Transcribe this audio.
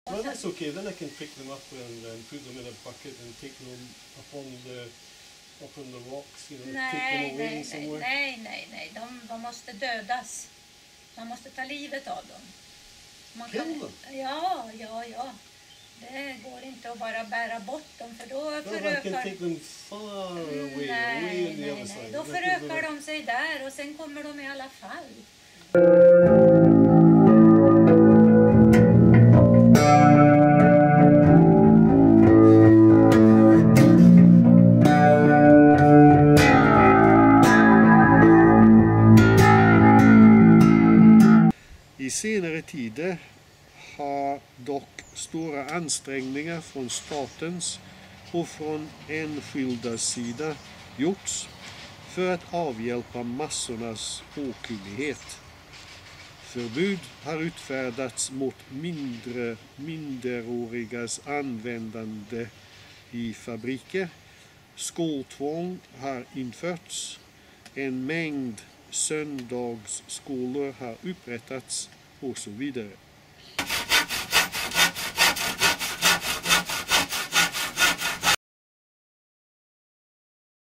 Well, that's okay. Then I can pick them up and put them in a bucket and take them up on the rocks, you know, take them away somewhere. Nej. De måste dödas. Man måste ta livet av dem. Kill them? Ja. Det går inte att bara bära bort dem, för då I förökar... can take them far away, away on the other side. Då förökar de sig där och sen kommer de i alla fall. I senare tider har dock stora ansträngningar från statens och från enskilda sida gjorts för att avhjälpa massornas okunnighet. Förbud har utfärdats mot minderårigas användande i fabriker. Skoltvång har införts. En mängd söndagsskolor har upprättats och så vidare.